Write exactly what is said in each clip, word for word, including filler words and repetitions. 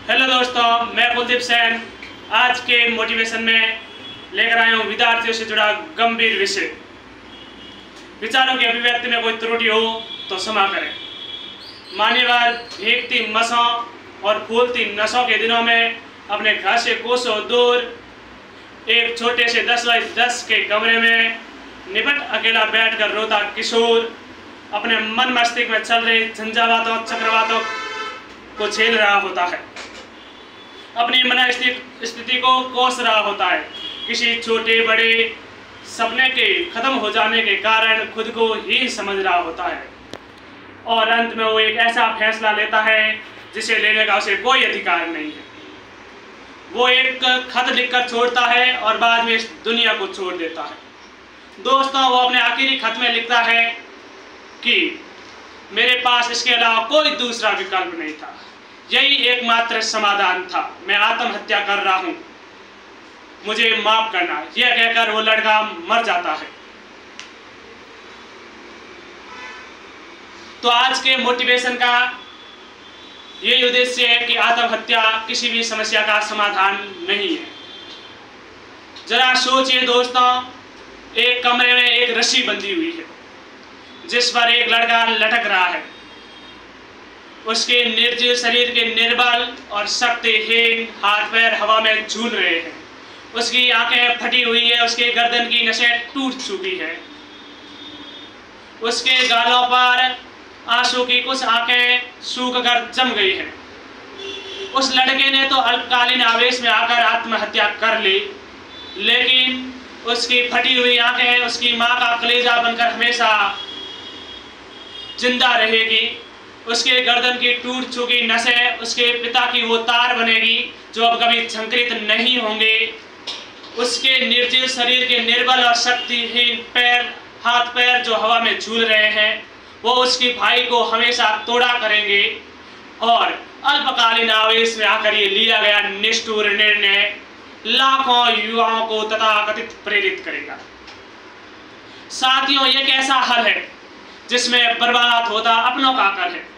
Hello दोस्तों, मैं कुलदीप सेन आज के मोटिवेशन में लेकर आया हूँ विद्यार्थियों से जुड़ा गंभीर विषय। विचारों की अभिव्यक्ति में कोई त्रुटि हो तो क्षमा करें। मान्यवर भीगती मसों और फूलती नसों के दिनों में अपने घर से कोसों दूर एक छोटे से दस बाई दस के कमरे में निपट अकेला बैठकर रोता किशोर अपने मन मस्तिष्क में चल रही झंझावातों चक्रवातों को झेल रहा होता है, अपनी मन स्थिति को कोस रहा होता है। किसी छोटे बड़े सपने के खत्म हो जाने के कारण खुद को ही समझ रहा होता है और अंत में वो एक ऐसा फैसला लेता है जिसे लेने का उसे कोई अधिकार नहीं है। वो एक खत लिखकर छोड़ता है और बाद में इस दुनिया को छोड़ देता है। दोस्तों, वो अपने आखिरी खत में लिखता है कि मेरे पास इसके अलावा कोई दूसरा विकल्प नहीं था, यही एकमात्र समाधान था। मैं आत्महत्या कर रहा हूं, मुझे माफ करना। यह कहकर वो लड़का मर जाता है। तो आज के मोटिवेशन का यही उद्देश्य है कि आत्महत्या किसी भी समस्या का समाधान नहीं है। जरा सोचिए दोस्तों, एक कमरे में एक रस्सी बंधी हुई है जिस पर एक लड़का लटक रहा है। उसके निर्जीव शरीर के निर्बल और शक्तिहीन हाथ पैर हवा में झूल रहे हैं। उसकी आंखें फटी हुई है, उसके गर्दन की नसें टूट चुकी है, उसके गालों पर आंसू की कुछ आंखें सूख कर जम गई हैं। उस लड़के ने तो अल्पकालीन आवेश में आकर आत्महत्या कर ली, लेकिन उसकी फटी हुई आंखें उसकी माँ का कलेजा बनकर हमेशा जिंदा रहेगी। उसके गर्दन की टूट चुकी नसें उसके पिता की वो तार बनेगी जो अब कभी झंकृत नहीं होंगे। उसके निर्जीव शरीर के निर्बल और शक्तिहीन पैर हाथ पैर जो हवा में झूल रहे हैं, वो उसके भाई को हमेशा तोड़ा करेंगे और अल्पकालीन आवेश में आकर ये लिया गया निष्ठुर निर्णय लाखों युवाओं को तथाकथित प्रेरित करेगा। साथियों, ये कैसा हल है जिसमें बर्बाद होता अपनों का कर है।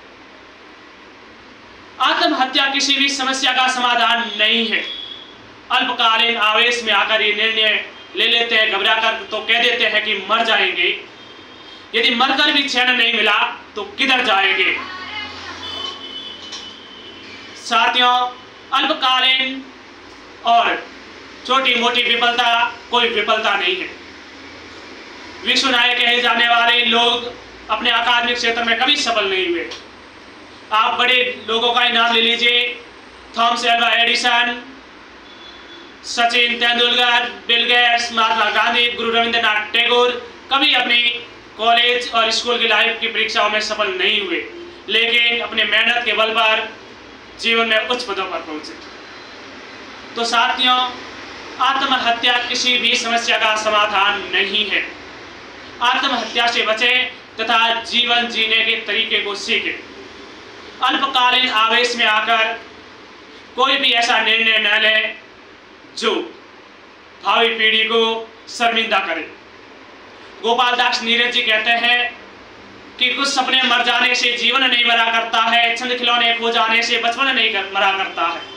आत्महत्या किसी भी समस्या का समाधान नहीं है। अल्पकालीन आवेश में आकर ये निर्णय ले लेते हैं, घबरा कर तो कह देते हैं कि मर जाएंगे। यदि मरकर भी चैन नहीं मिला तो किधर जाएंगे। साथियों, अल्पकालीन और छोटी मोटी विफलता कोई विफलता नहीं है। विश्व नायक कहे जाने वाले लोग अपने अकादमिक क्षेत्र में कभी सफल नहीं हुए। आप बड़े लोगों का ही नाम ले लीजिए, Thomas Alva Edison, Sachin Tendulkar, Bill Gates, Mahatma Gandhi, Guru Rabindranath Tagore कभी अपनी कॉलेज और स्कूल की लाइफ की परीक्षाओं में सफल नहीं हुए, लेकिन अपने मेहनत के बल पर जीवन में उच्च पदों पर पहुंचे। तो साथियों, आत्महत्या किसी भी समस्या का समाधान नहीं है। आत्महत्या से बचें तथा जीवन जीने के तरीके को सीखें। अल्पकालीन आवेश में आकर कोई भी ऐसा निर्णय न ले जो भावी पीढ़ी को शर्मिंदा करे। गोपाल दास नीरज जी कहते हैं कि कुछ सपने मर जाने से जीवन नहीं मरा करता है, छंद खिलौने खो जाने से बचपन नहीं कर, मरा करता है।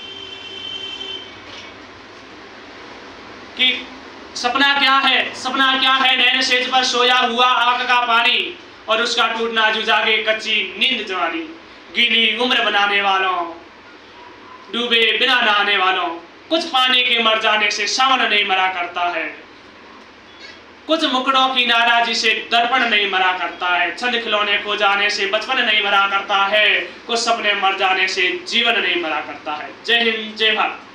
कि सपना क्या है? सपना क्या है? नैन सेज पर सोया हुआ आंख का पानी और उसका टूटना जो जागे कच्ची नींद जवानी। गीली उम्र बनाने वालों, डूबे बिना नहाने वालों, कुछ पानी के मर जाने से सावन नहीं मरा करता है, कुछ मुकड़ों की नाराजी से दर्पण नहीं मरा करता है, छंद खिलौने खो जाने से बचपन नहीं मरा करता है, कुछ सपने मर जाने से जीवन नहीं मरा करता है। जय हिंद, जय भारत।